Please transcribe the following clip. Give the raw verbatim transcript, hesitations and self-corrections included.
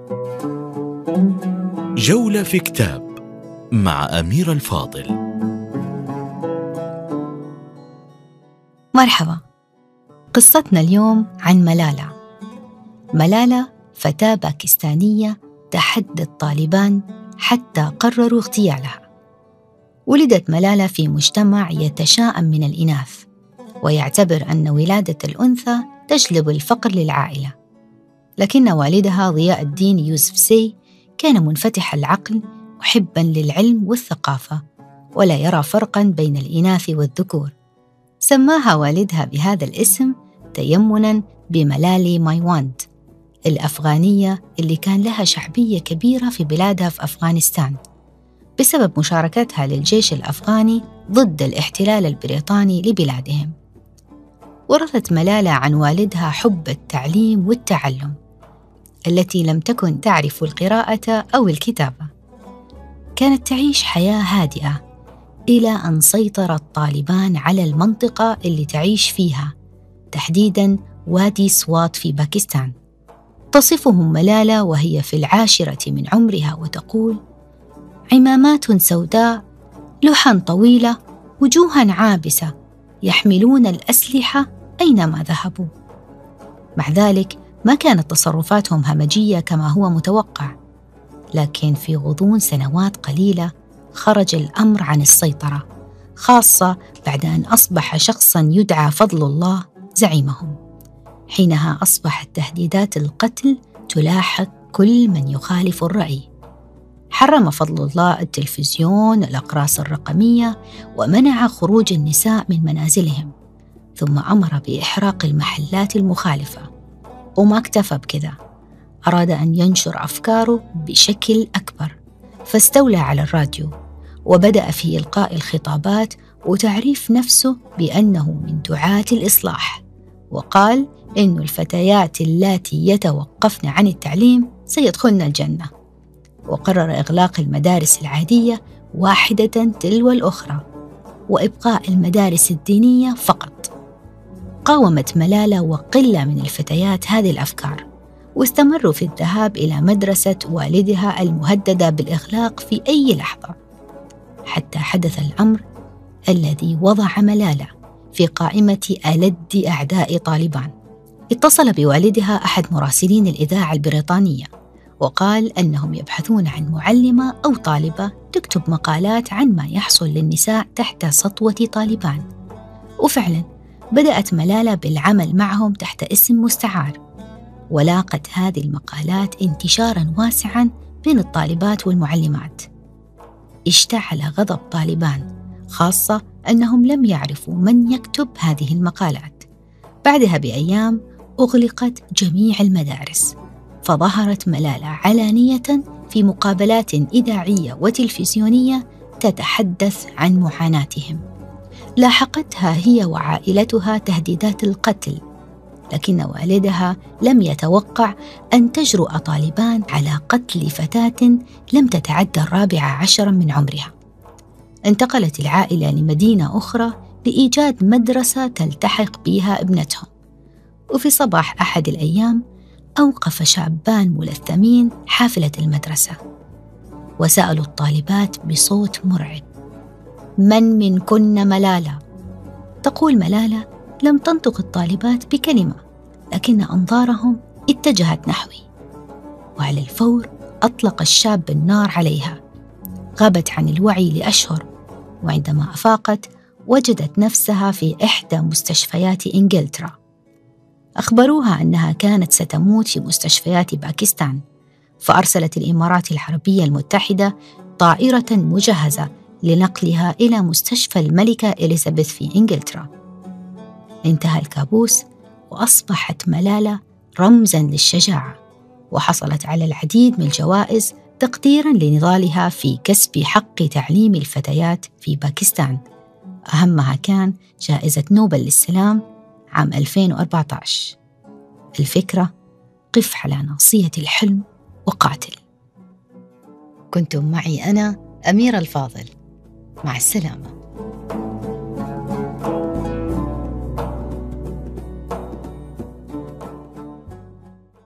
جولة في كتاب مع أميرة الفاضل. مرحبا. قصتنا اليوم عن ملالة. ملالة فتاة باكستانية تحدى الطالبان حتى قرروا اغتيالها. ولدت ملالة في مجتمع يتشائم من الإناث ويعتبر أن ولادة الأنثى تجلب الفقر للعائلة، لكن والدها ضياء الدين يوسف سي كان منفتح العقل محباً للعلم والثقافة، ولا يرى فرقاً بين الإناث والذكور. سماها والدها بهذا الاسم تيمناً بملالي مايواند الأفغانية اللي كان لها شعبية كبيرة في بلادها في أفغانستان بسبب مشاركتها للجيش الأفغاني ضد الاحتلال البريطاني لبلادهم. ورثت ملالة عن والدها حب التعليم والتعلم، التي لم تكن تعرف القراءة أو الكتابة. كانت تعيش حياة هادئة إلى أن سيطر الطالبان على المنطقة اللي تعيش فيها، تحديداً وادي سوات في باكستان. تصفهم ملالة وهي في العاشرة من عمرها وتقول: عمامات سوداء، لحى طويلة، وجوها عابسة، يحملون الأسلحة أينما ذهبوا. مع ذلك ما كانت تصرفاتهم همجية كما هو متوقع، لكن في غضون سنوات قليلة خرج الأمر عن السيطرة، خاصة بعد أن أصبح شخصاً يدعى فضل الله زعيمهم. حينها أصبحت تهديدات القتل تلاحق كل من يخالف الرأي. حرم فضل الله التلفزيون، الأقراص الرقمية، ومنع خروج النساء من منازلهم، ثم أمر بإحراق المحلات المخالفة. وما اكتفى بكذا، أراد أن ينشر أفكاره بشكل أكبر، فاستولى على الراديو وبدأ في إلقاء الخطابات وتعريف نفسه بأنه من دعاة الإصلاح، وقال إن الفتيات اللاتي يتوقفن عن التعليم سيدخلن الجنة. وقرر إغلاق المدارس العادية واحدة تلو الأخرى وإبقاء المدارس الدينية فقط. قاومت ملالة وقلة من الفتيات هذه الأفكار، واستمروا في الذهاب إلى مدرسة والدها المهددة بالإغلاق في أي لحظة، حتى حدث الأمر الذي وضع ملالة في قائمة ألد أعداء طالبان. اتصل بوالدها أحد مراسلين الإذاعة البريطانية وقال أنهم يبحثون عن معلمة أو طالبة تكتب مقالات عن ما يحصل للنساء تحت سطوة طالبان. وفعلا بدأت ملالة بالعمل معهم تحت اسم مستعار، ولاقت هذه المقالات انتشاراً واسعاً بين الطالبات والمعلمات. اشتعل غضب طالبان، خاصة أنهم لم يعرفوا من يكتب هذه المقالات. بعدها بأيام أغلقت جميع المدارس، فظهرت ملالة علانية في مقابلات إذاعية وتلفزيونية تتحدث عن معاناتهم. لاحقتها هي وعائلتها تهديدات القتل، لكن والدها لم يتوقع أن تجرؤ طالبان على قتل فتاة لم تتعدى الرابعة عشرة من عمرها. انتقلت العائلة لمدينة أخرى لإيجاد مدرسة تلتحق بها ابنتهم. وفي صباح أحد الأيام أوقف شابان ملثمين حافلة المدرسة وسألوا الطالبات بصوت مرعب: من منكن ملالة؟ تقول ملالة: لم تنطق الطالبات بكلمة، لكن أنظارهم اتجهت نحوي، وعلى الفور أطلق الشاب النار عليها. غابت عن الوعي لأشهر، وعندما أفاقت وجدت نفسها في إحدى مستشفيات إنجلترا. أخبروها أنها كانت ستموت في مستشفيات باكستان، فأرسلت الإمارات العربية المتحدة طائرة مجهزة لنقلها إلى مستشفى الملكة إليزابيث في إنجلترا. انتهى الكابوس، وأصبحت ملالة رمزاً للشجاعة، وحصلت على العديد من الجوائز تقديراً لنضالها في كسب حق تعليم الفتيات في باكستان. أهمها كان جائزة نوبل للسلام عام ألفين وأربعة عشر. الفكرة: قف على ناصية الحلم وقاتل. كنتم معي أنا أميرة الفاضل، مع السلامة.